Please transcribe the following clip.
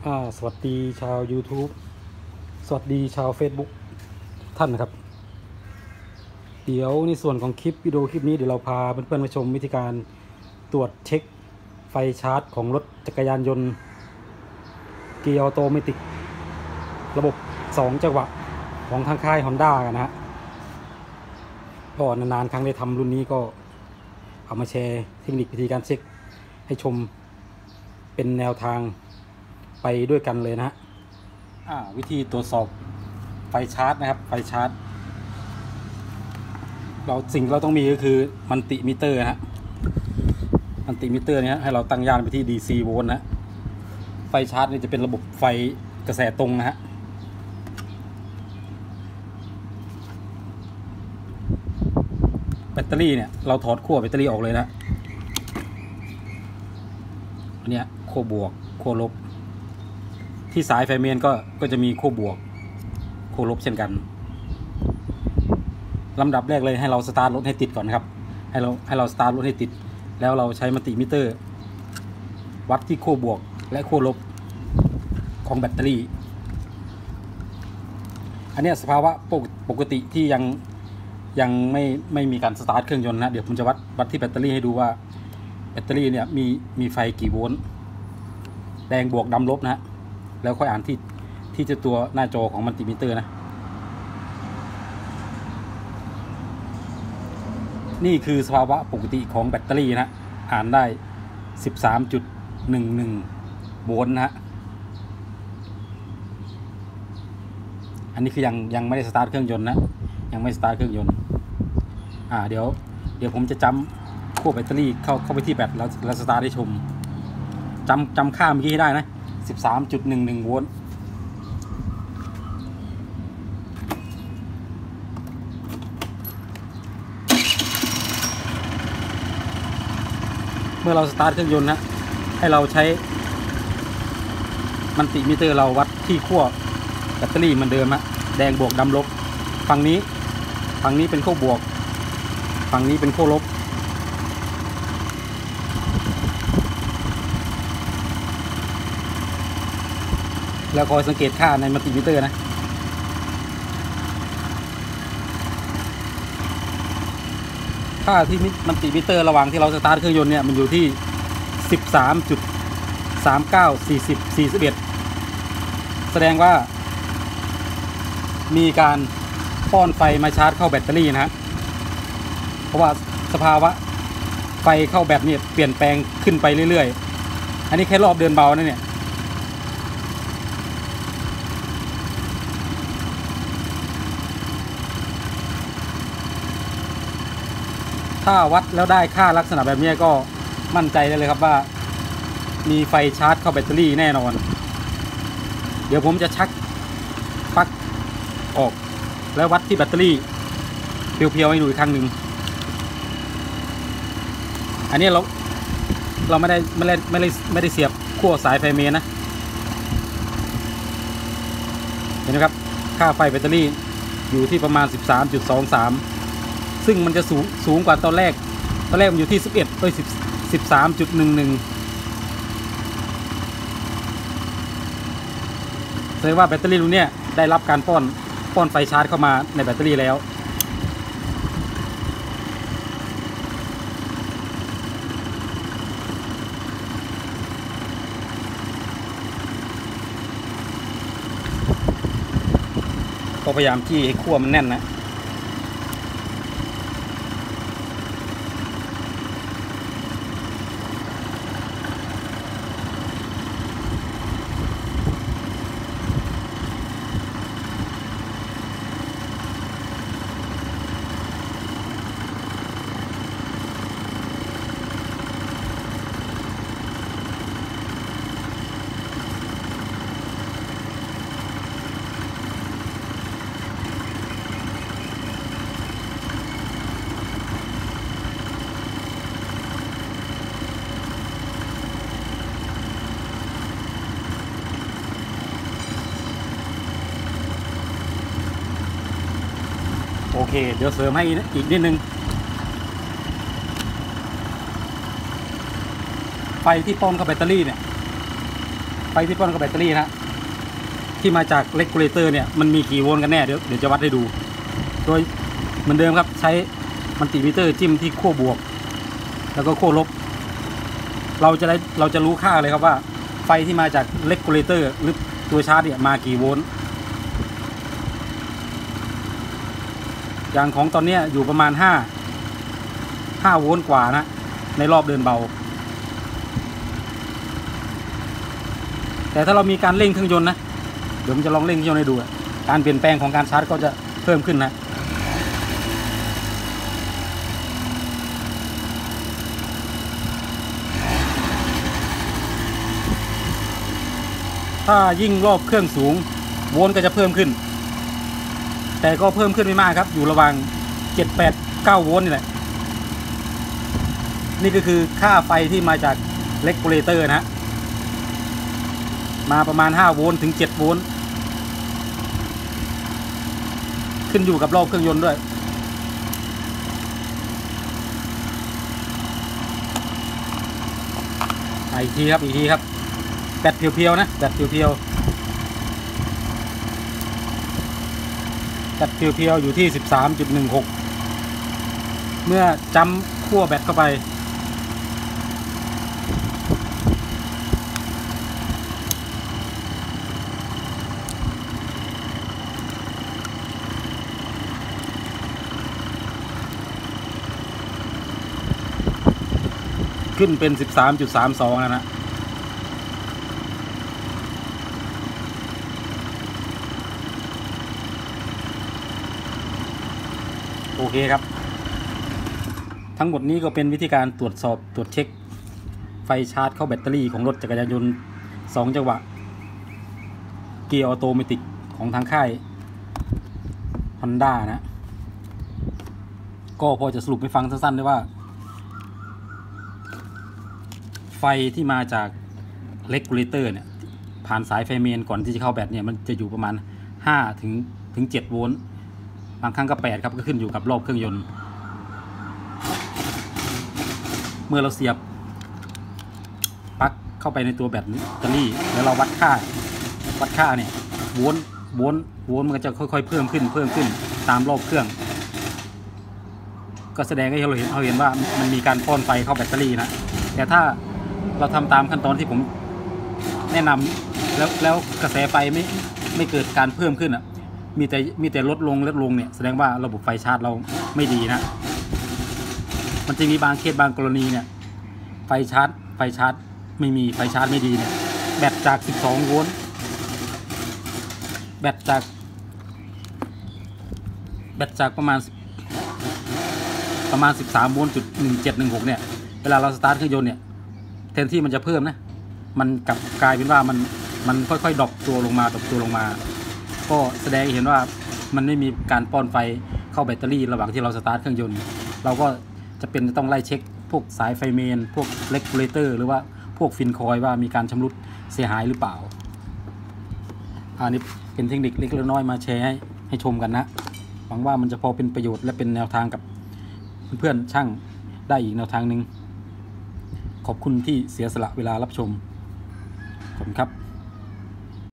สวัสดีชาว YouTube สวัสดีชาว Facebook ท่านนะครับเดี๋ยวในส่วนของคลิปวิดีโอคลิปนี้เดี๋ยวเราพาเพื่อนๆมาชมวิธีการตรวจเช็คไฟชาร์จของรถจักรยานยนต์เกียร์ออโตเมติกระบบ2จังหวะของทางค่าย Honda กันนะฮะก็นานๆครั้งได้ทำรุ่นนี้ก็เอามาแชร์เทคนิควิธีการเช็คให้ชมเป็นแนวทางไปด้วยกันเลยนะฮะวิธีตรวจสอบไฟชาร์จนะครับไฟชาร์จสิ่งเราต้องมีก็คือมันติมิเตอร์นะฮะมันติมิเตอร์เนี่ยให้เราตั้งย่านไปที่ DC โวลต์นะไฟชาร์จนี่จะเป็นระบบไฟกระแสตรงนะฮะแบตเตอรี่เนี่ยเราถอดขั้วแบตเตอรี่ออกเลยนะอันนี้ขั้วบวกขั้วลบที่สายไฟเมนก็จะมีขั้วบวกขั้วลบเช่นกันลำดับแรกเลยให้เราสตาร์ทรถให้ติดก่อนครับให้เราสตาร์ทรถให้ติดแล้วเราใช้มัลติมิเตอร์วัดที่ขั้วบวกและขั้วลบของแบตเตอรี่อันนี้สภาวะปกติที่ยังไม่มีการสตาร์ทเครื่องยนต์นะเดี๋ยวผมจะวัดที่แบตเตอรี่ให้ดูว่าแบตเตอรี่เนี่ยมีไฟกี่โวลต์แดงบวกดำลบนะแล้วค่อยอ่านที่จะตัวหน้าจอของมัลติมิเตอร์นะนี่คือสภาวะปกติของแบตเตอรี่นะอ่านได้ 13.11 โวลต์นะฮะอันนี้คือยังไม่ได้สตาร์ทเครื่องยนต์นะยังไม่สตาร์ทเครื่องยนต์เดี๋ยวผมจะจำขั้วแบตเตอรี่เข้าไปที่แบตแล้วสตาร์ทให้ชมจำค่าเมื่อกี้ให้ได้นะ 13.11 โวลต์เมื่อเราสตาร์ทเครื่องยนต์นะให้เราใช้มัลติมิเตอร์เราวัดที่ขั้วแบตเตอรี่เหมือนเดิมนะแดงบวกดำลบฝั่งนี้เป็นขั้วบวกฝั่งนี้เป็นขั้วลบแล้วคอยสังเกตค่าในมัลติมิเตอร์นะค่าที่มัลติมิเตอร์ระหว่างที่เราสตาร์ทเครื่องยนต์เนี่ยมันอยู่ที่ 13.394041 แสดงว่ามีการป้อนไฟมาชาร์จเข้าแบตเตอรี่นะฮะเพราะว่าสภาวะไฟเข้าแบตเนี่ยเปลี่ยนแปลงขึ้นไปเรื่อยๆอันนี้แค่รอบเดินเบานะเนี่ยถ้าวัดแล้วได้ค่าลักษณะแบบนี้ก็มั่นใจได้เลยครับว่ามีไฟชาร์จเข้าแบตเตอรี่แน่นอนเดี๋ยวผมจะชักปลั๊กออกแล้ววัดที่แบตเตอรี่เพียวๆให้ดูอีกครั้งหนึ่งอันนี้เราไม่ได้เสียบขั้วสายไฟเมนนะเห็นไหมครับค่าไฟแบตเตอรี่อยู่ที่ประมาณ 13.23 ซึ่งมันจะสูงกว่าตอนแรกมันอยู่ที่ 13.11 แสดงว่าแบตเตอรี่รุ่นนี้ได้รับการป้อนไฟชาร์จเข้ามาในแบตเตอรี่แล้วก็พยายามจี้ให้ขั้วมันแน่นนะโอเคเดี๋ยวเสริมให้อีกนิดนึงไฟที่ป้อนเข้าแบตเตอรี่เนี่ยไฟที่ป้อนกับแบตเตอรี่นะที่มาจากเลกูเลเตอร์เนี่ยมันมีกี่โวลต์กันแน่เดี๋ยวจะวัดให้ดู โดยเหมือนเดิมครับใช้มัลติมิเตอร์จิ้มที่ขั้วบวกแล้วก็ขั้วลบเราจะรู้ค่าเลยครับว่าไฟที่มาจากเลกูเลเตอร์หรือตัวชาร์จเนี่ยมากี่โวลต์อย่างของตอนนี้อยู่ประมาณ5โวลต์กว่านะในรอบเดินเบาแต่ถ้าเรามีการเร่งเครื่องยนต์นะเดี๋ยวผมจะลองเร่งเครื่องยนต์ให้ดูการเปลี่ยนแปลงของการชาร์จก็จะเพิ่มขึ้นนะถ้ายิ่งรอบเครื่องสูงโวลต์ก็จะเพิ่มขึ้นแต่ก็เพิ่มขึ้นไม่มากครับอยู่ระหว่าง7 8 9โวลต์นี่แหละนี่ก็คือค่าไฟที่มาจากเลกูเลเตอร์นะมาประมาณ5โวลต์ถึง7โวลต์ขึ้นอยู่กับรอบเครื่องยนต์ด้วยอีกทีครับแบตเพียวๆนะแบตเพียวอยู่ที่ 13.16 เมื่อจัมขั้วแบตเข้าไปขึ้นเป็น 13.32 แล้วนะโอเคครับทั้งหมดนี้ก็เป็นวิธีการตรวจเช็คไฟชาร์จเข้าแบตเตอรี่ของรถจักรยานยนต์2 จังหวะเกียร์ออโตเมติกของทางค่าย Honda นะก็พอจะสรุปให้ฟังสั้นๆได้ว่าไฟที่มาจากเลกูเลเตอร์เนี่ยผ่านสายไฟเมนก่อนที่จะเข้าแบตเนี่ยมันจะอยู่ประมาณ5ถึง7โวลต์บางครั้งก็8ครับก็ขึ้นอยู่กับรอบเครื่องยนต์เมื่อเราเสียบปลั๊กเข้าไปในตัวแบตเตอรี่แล้วเราวัดค่าเนี่ยโวลต์มันก็จะค่อยๆเพิ่มขึ้นตามรอบเครื่องก็แสดงให้เราเห็นว่ามันมีการป้อนไฟเข้าแบตเตอรี่นะแต่ถ้าเราทำตามขั้นตอนที่ผมแนะนำแล้วกระแสไฟไม่เกิดการเพิ่มขึ้นมีแต่ลดลงเนี่ยแสดงว่าระบบไฟชาร์จเราไม่ดีนะมันจะมีบางเคสบางกรณีเนี่ยไฟชาร์จไม่มีไฟชาร์จไม่ดีเนี่ยแบตจาก12โวลต์แบตจากประมาณ13โวลต์.1716เนี่ยเวลาเราสตาร์ทเครื่องยนต์เนี่ยแทนที่มันจะเพิ่มนะมันกลับกลายเป็นว่ามันค่อยๆดรอปตัวลงมาก็แสดงให้เห็นว่ามันไม่มีการป้อนไฟเข้าแบตเตอรี่ระหว่างที่เราสตาร์ทเครื่องยนต์เราก็จะเป็นต้องไล่เช็คพวกสายไฟเมนพวกเลกูเลเตอร์หรือว่าพวกฟินคอยว่ามีการชำรุดเสียหายหรือเปล่าอันนี้เป็นเทคนิคเล็กๆน้อยๆมาแชร์ให้ชมกันนะหวังว่ามันจะพอเป็นประโยชน์และเป็นแนวทางกับเพื่อนๆช่างได้อีกแนวทางหนึ่งขอบคุณที่เสียสละเวลารับชมขอบคุณครับ